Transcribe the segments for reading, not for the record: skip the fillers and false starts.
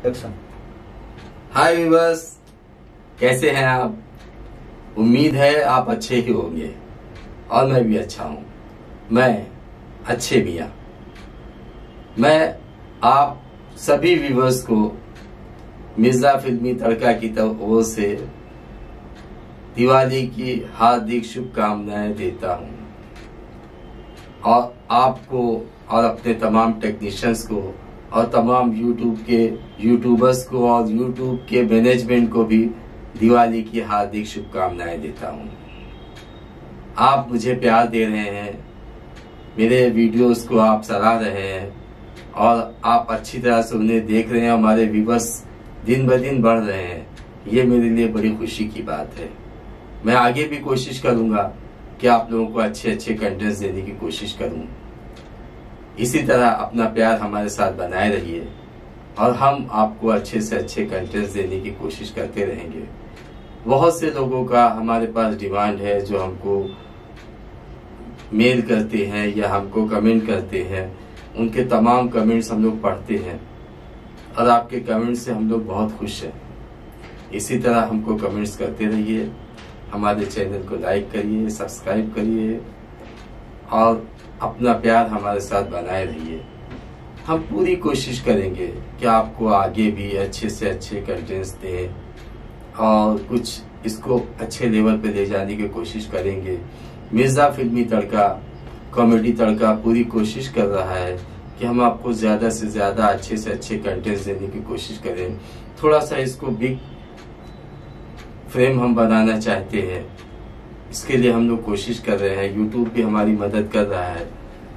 Action. हाय viewers, कैसे हैं आप? उम्मीद है आप अच्छे ही होंगे और मैं भी अच्छा हूं। मैं अच्छे मियां। मैं आप सभी व्यूअर्स को मिर्जा फिल्मी तड़का की ओर से दिवाली की हार्दिक शुभकामनाएं देता हूं और आपको और अपने तमाम टेक्नीशियंस को और तमाम यूट्यूबर्स को और यूट्यूब के मैनेजमेंट को भी दिवाली की हार्दिक शुभकामनाएं देता हूं। आप मुझे प्यार दे रहे हैं, मेरे वीडियोस को आप सराह रहे हैं और आप अच्छी तरह से उन्हें देख रहे हैं। हमारे व्यूअर्स दिन ब दिन बढ़ रहे हैं, ये मेरे लिए बड़ी खुशी की बात है। मैं आगे भी कोशिश करूंगा कि आप लोगों को अच्छे अच्छे कंटेंट्स देने की कोशिश करूं। इसी तरह अपना प्यार हमारे साथ बनाए रहिए और हम आपको अच्छे से अच्छे कंटेंट्स देने की कोशिश करते रहेंगे। बहुत से लोगों का हमारे पास डिमांड है जो हमको मेल करते हैं या हमको कमेंट करते हैं। उनके तमाम कमेंट्स हम लोग पढ़ते हैं और आपके कमेंट से हम लोग बहुत खुश हैं। इसी तरह हमको कमेंट्स करते रहिए, हमारे चैनल को लाइक करिए, सब्सक्राइब करिए और अपना प्यार हमारे साथ बनाए रहिए। हम पूरी कोशिश करेंगे कि आपको आगे भी अच्छे से अच्छे कंटेंट्स दें और कुछ इसको अच्छे लेवल पे ले जाने की कोशिश करेंगे। मिर्जा फिल्मी तड़का, कॉमेडी तड़का पूरी कोशिश कर रहा है कि हम आपको ज्यादा से ज्यादा अच्छे से अच्छे कंटेंट्स देने की कोशिश करें। थोड़ा सा इसको बिग फ्रेम हम बनाना चाहते हैं, इसके लिए हम लोग कोशिश कर रहे हैं। यूट्यूब भी हमारी मदद कर रहा है।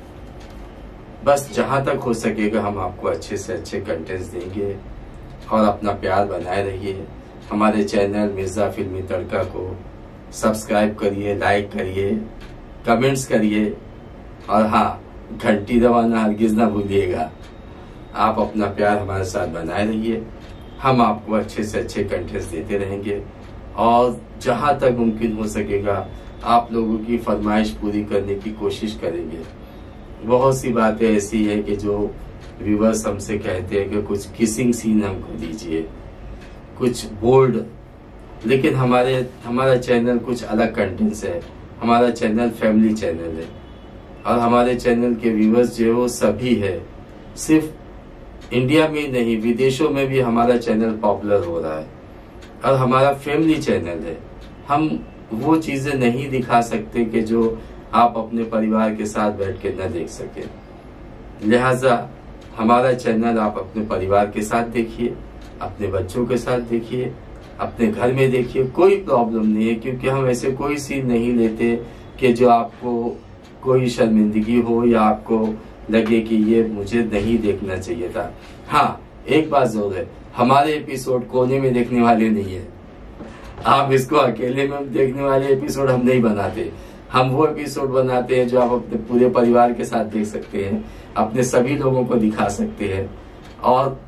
बस जहां तक हो सकेगा हम आपको अच्छे से अच्छे कंटेंट्स देंगे और अपना प्यार बनाए रहिए। हमारे चैनल मिर्जा फिल्मी तड़का को सब्सक्राइब करिए, लाइक करिए, कमेंट्स करिए और हाँ, घंटी दबाना हरगिज ना भूलिएगा। आप अपना प्यार हमारे साथ बनाए रहिए, हम आपको अच्छे से अच्छे कंटेंट्स देते रहेंगे और जहां तक मुमकिन हो सकेगा आप लोगों की फरमाइश पूरी करने की कोशिश करेंगे। बहुत सी बातें ऐसी है कि जो व्यूअर्स हमसे कहते हैं कि कुछ किसिंग सीन हमको दीजिए, कुछ बोल्ड, लेकिन हमारा चैनल कुछ अलग कंटेंट्स है। हमारा चैनल फैमिली चैनल है और हमारे चैनल के व्यूअर्स जो वो सभी है। सिर्फ इंडिया में नहीं, विदेशों में भी हमारा चैनल पॉपुलर हो रहा है और हमारा फैमिली चैनल है। हम वो चीजें नहीं दिखा सकते कि जो आप अपने परिवार के साथ बैठ के न देख सके। लिहाजा हमारा चैनल आप अपने परिवार के साथ देखिए, अपने बच्चों के साथ देखिए, अपने घर में देखिए, कोई प्रॉब्लम नहीं है, क्योंकि हम ऐसे कोई सीन नहीं लेते कि जो आपको कोई शर्मिंदगी हो या आपको लगे कि ये मुझे नहीं देखना चाहिए था। हाँ, एक बात जरूर है, हमारे एपिसोड कोने में देखने वाले नहीं है। आप इसको अकेले में देखने वाले एपिसोड हम नहीं बनाते। हम वो एपिसोड बनाते हैं जो आप अपने पूरे परिवार के साथ देख सकते हैं, अपने सभी लोगों को दिखा सकते हैं और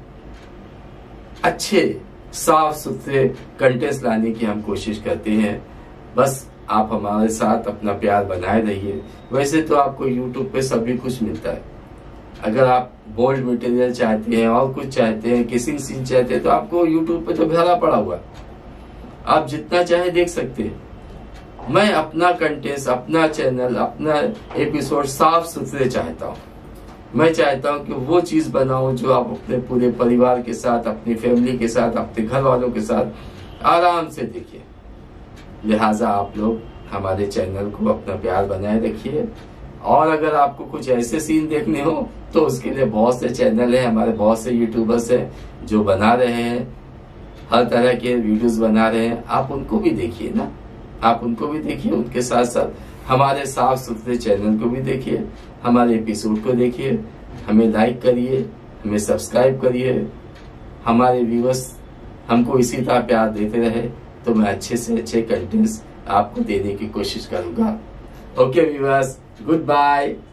अच्छे साफ सुथरे कंटेंट्स लाने की हम कोशिश करते हैं। बस आप हमारे साथ अपना प्यार बनाए रहिए। वैसे तो आपको यूट्यूब पे सभी कुछ मिलता है। अगर आप बोल्ड मटेरियल चाहते हैं और कुछ चाहते हैं, किसिंग सीन चाहते हैं, तो आपको यूट्यूब पे तो भरा पड़ा हुआ है, आप जितना चाहे देख सकते हैं। मैं अपना कंटेंट, अपना चैनल, अपना एपिसोड साफ सुथरे चाहता हूँ। मैं चाहता हूँ कि वो चीज बनाऊं जो आप अपने पूरे परिवार के साथ, अपनी फैमिली के साथ, अपने घर वालों के साथ आराम से देखिए। लिहाजा आप लोग हमारे चैनल को अपना प्यार बनाए रखिए और अगर आपको कुछ ऐसे सीन देखने हो तो उसके लिए बहुत से चैनल है, हमारे बहुत से यूट्यूबर्स हैं जो बना रहे हैं, हर तरह के वीडियोस बना रहे हैं। आप उनको भी देखिए ना, आप उनको भी देखिए, उनके साथ साथ हमारे साफ सुथरे चैनल को भी देखिए, हमारे एपिसोड को देखिए, हमें लाइक करिए, हमें सब्सक्राइब करिए। हमारे व्यूअर्स हमको इसी तरह प्यार देते रहे तो मैं अच्छे से अच्छे कंटेंट्स आपको देने की कोशिश करूंगा। Okay viewers, good bye.